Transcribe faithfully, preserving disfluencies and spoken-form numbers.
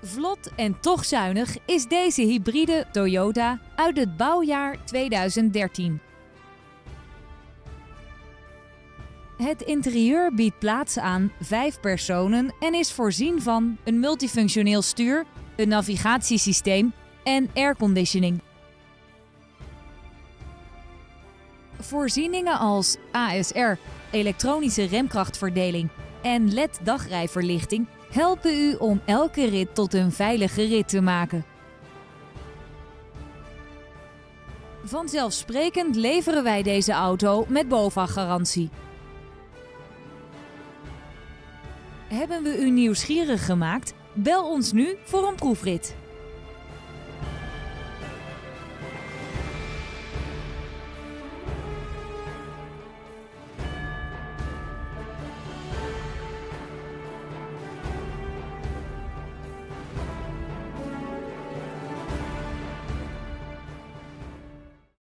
Vlot en toch zuinig is deze hybride Toyota uit het bouwjaar tweeduizend dertien. Het interieur biedt plaats aan vijf personen en is voorzien van een multifunctioneel stuur, een navigatiesysteem en airconditioning. Voorzieningen als A S R, elektronische remkrachtverdeling en L E D-dagrijverlichting helpen u om elke rit tot een veilige rit te maken. Vanzelfsprekend leveren wij deze auto met BOVAG-garantie. Hebben we u nieuwsgierig gemaakt? Bel ons nu voor een proefrit.